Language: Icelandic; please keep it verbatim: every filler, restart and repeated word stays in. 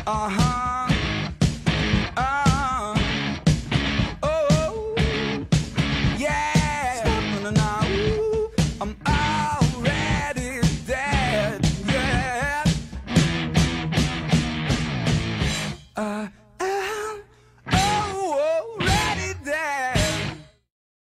Uh-huh. Uh, oh, yeah. No, no, no. Ooh, I'm already dead, yeah. Uh,